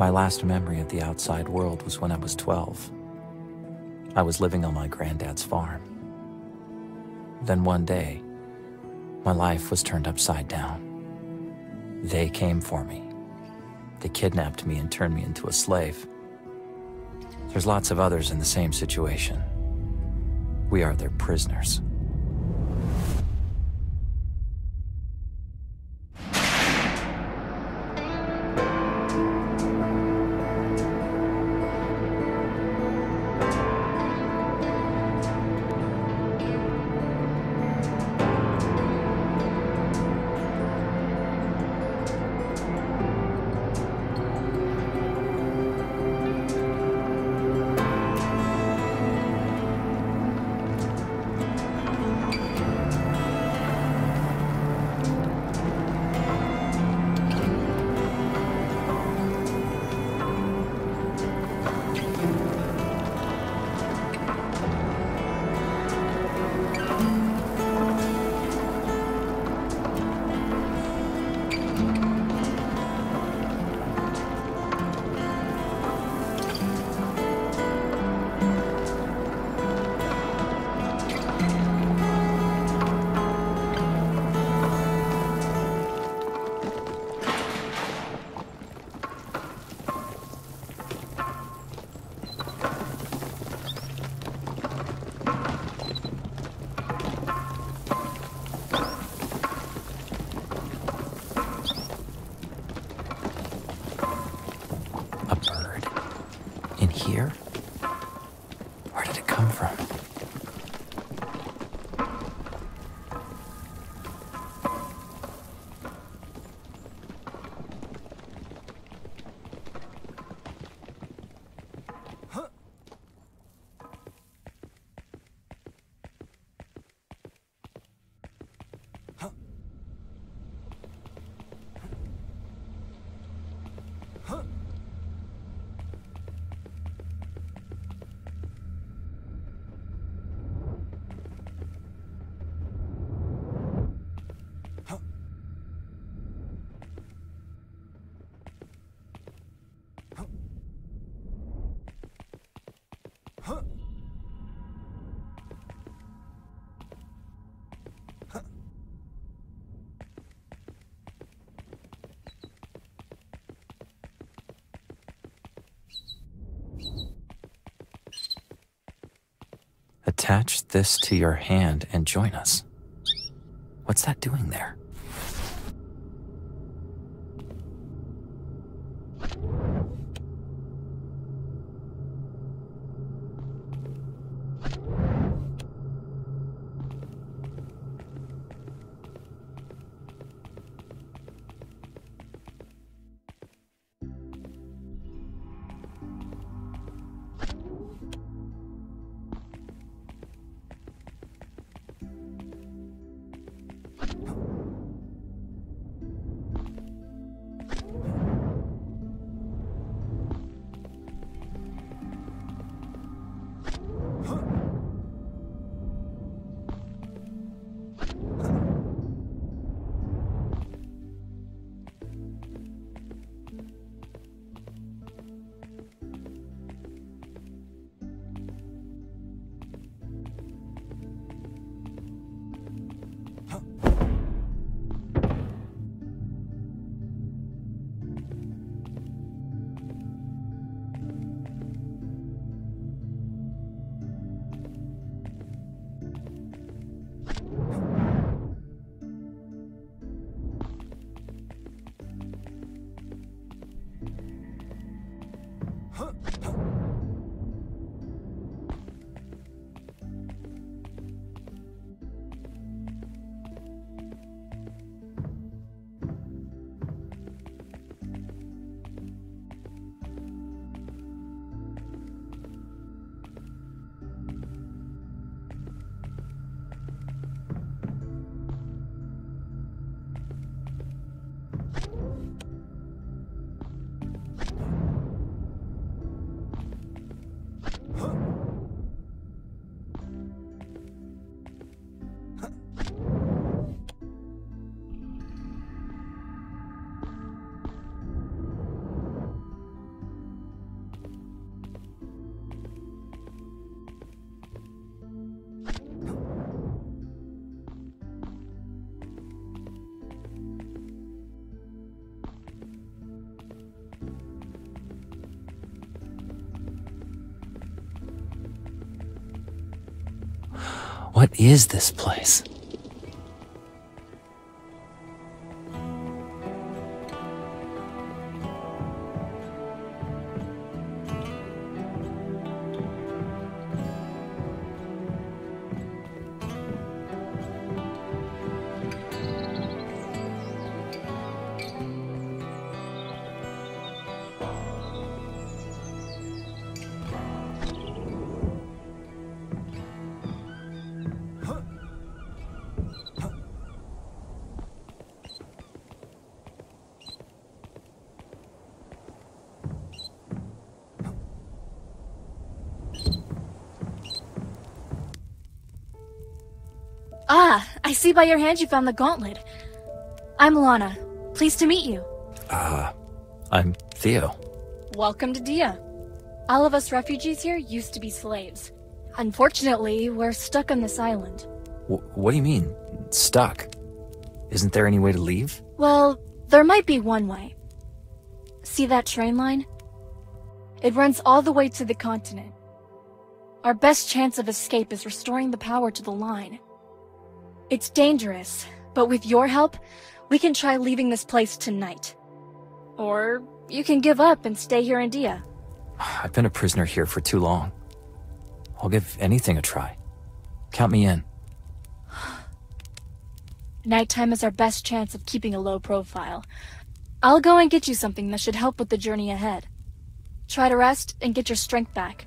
My last memory of the outside world was when I was 12. I was living on my granddad's farm. Then one day, my life was turned upside down. They came for me. They kidnapped me and turned me into a slave. There's lots of others in the same situation. We are their prisoners. Here? Where did it come from? Attach this to your hand and join us. What's that doing there? What is this place? Ah, I see by your hand you found the gauntlet. I'm Lana. Pleased to meet you. I'm Theo. Welcome to Dia. All of us refugees here used to be slaves. Unfortunately, we're stuck on this island. What do you mean, stuck? Isn't there any way to leave? Well, there might be one way. See that train line? It runs all the way to the continent. Our best chance of escape is restoring the power to the line. It's dangerous, but with your help, we can try leaving this place tonight. Or you can give up and stay here in Dia. I've been a prisoner here for too long. I'll give anything a try. Count me in. Nighttime is our best chance of keeping a low profile. I'll go and get you something that should help with the journey ahead. Try to rest and get your strength back.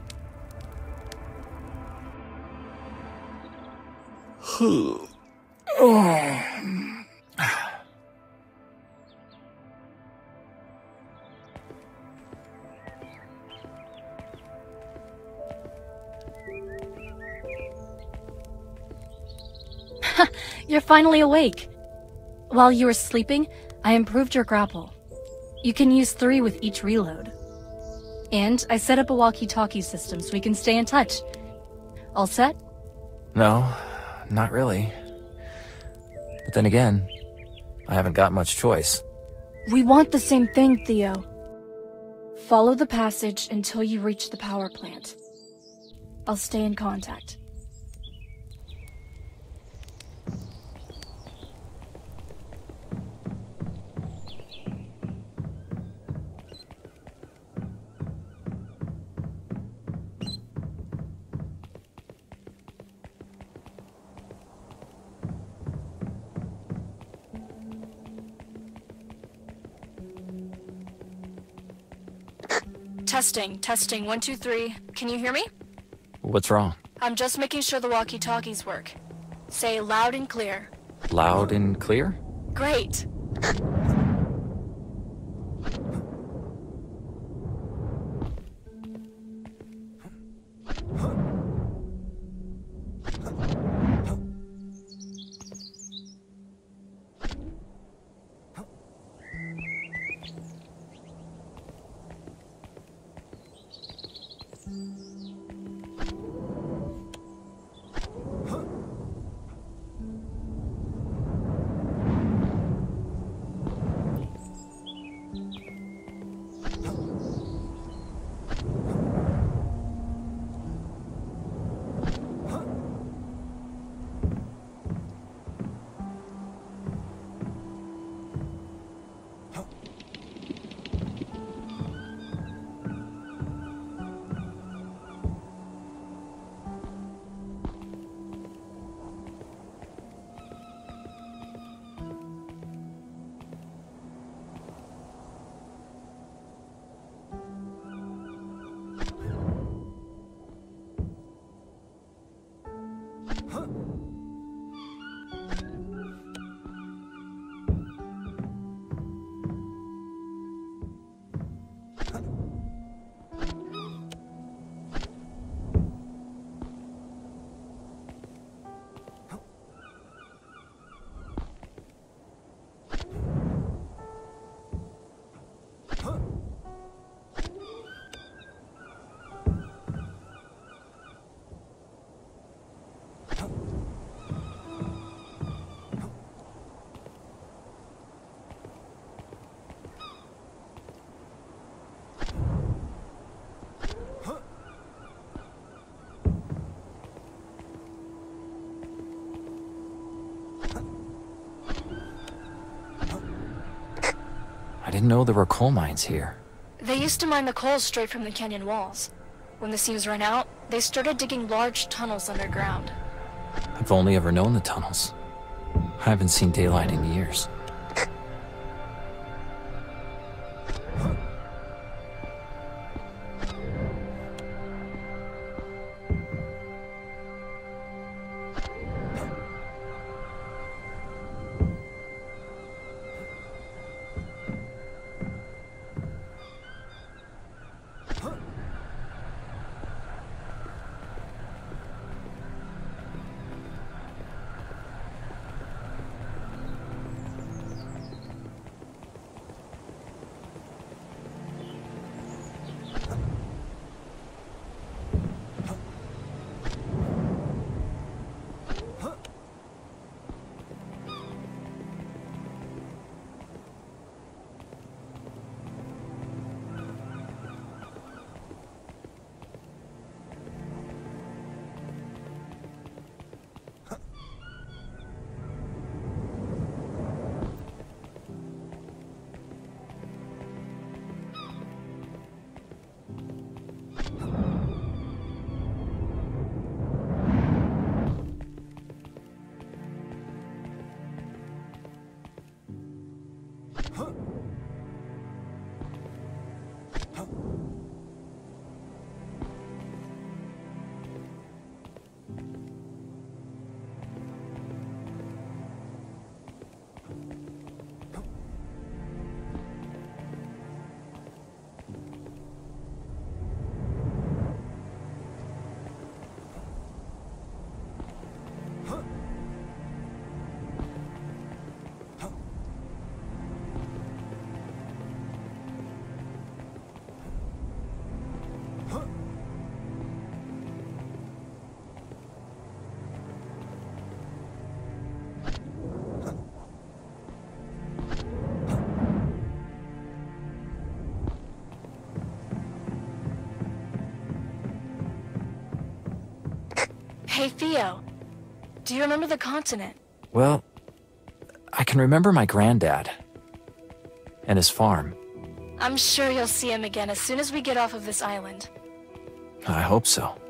You're finally awake. While you were sleeping, I improved your grapple. You can use 3 with each reload. And I set up a walkie-talkie system so we can stay in touch. All set? No, not really. But then again, I haven't got much choice. We want the same thing, Theo. Follow the passage until you reach the power plant. I'll stay in contact. Testing, 1, 2, 3. Can you hear me? What's wrong? I'm just making sure the walkie-talkies work. Say loud and clear. Loud and clear? Great. didn't know there were coal mines here. They used to mine the coal straight from the canyon walls. When the seams ran out, they started digging large tunnels underground. I've only ever known the tunnels. I haven't seen daylight in years. Hey, Theo. Do you remember the continent? Well, I can remember my granddad. And his farm. I'm sure you'll see him again as soon as we get off of this island. I hope so.